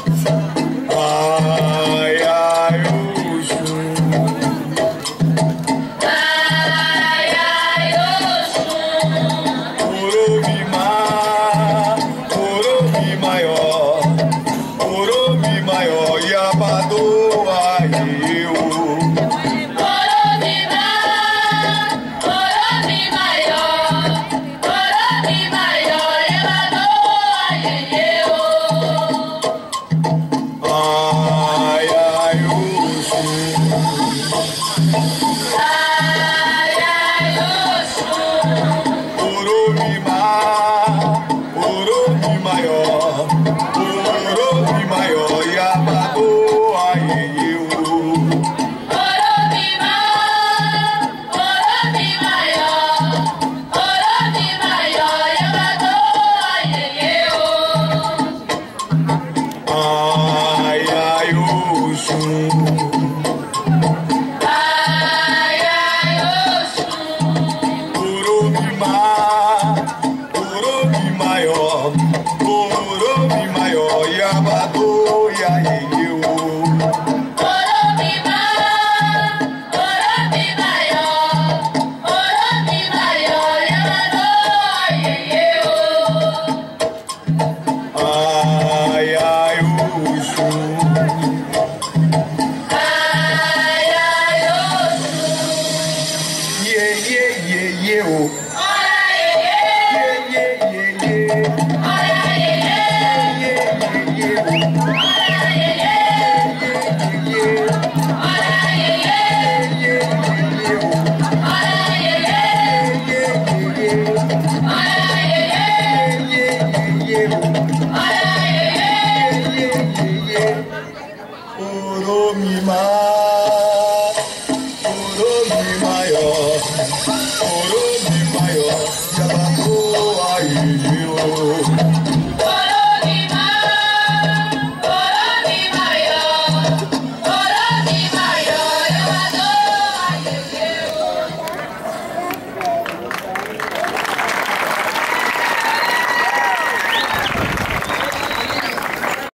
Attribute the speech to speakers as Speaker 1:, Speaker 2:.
Speaker 1: Ai, ai, Oxum.
Speaker 2: Ai, ai, Oxum.
Speaker 1: Oromimá, Oromi maior, Oromi maior, Yabadô, ai, eu.
Speaker 2: Oromimá, Oromi maior, Oromi maior, Yabadô, ai, eu.
Speaker 1: Ai, ai, Oxum.
Speaker 2: Ai, ai, Oxum.
Speaker 1: Oromimá, Oromi maior, Oromi maior, Yabadô, ai, eu.
Speaker 2: Oromimá, Oromi maior, Oromi maior, Yabadô, ai, eu.
Speaker 1: Ai, ai, Oxum.
Speaker 2: Ai, ai, Oxum.
Speaker 1: Oromimá, Oromi maior, Oromi maior, Yabadô, ai, eu.
Speaker 2: Oromimá, Oromi maior, Oromi maior, Yabadô, ai, eu.
Speaker 1: Ai, ai, Oxum.
Speaker 2: Ai, ai, Oxum.
Speaker 1: Ye, ye, ye, ye, oh.
Speaker 2: Ora, iê,
Speaker 1: Ye, ye, ye, ye.
Speaker 2: ora, iê,
Speaker 1: Ye, ye, ye, oh.
Speaker 2: ora, iê,
Speaker 1: Ye, ye,
Speaker 2: ora, iê,
Speaker 1: ye, ye, oh.
Speaker 2: ora, iê,
Speaker 1: Ye, ye, ye,
Speaker 2: ora, iê,
Speaker 1: ye, ye, oh.
Speaker 2: ora, iê.
Speaker 1: Ye, ye, ye. Oromimá, Oromi maior, Oromi maior, Yabadô, ai, eu.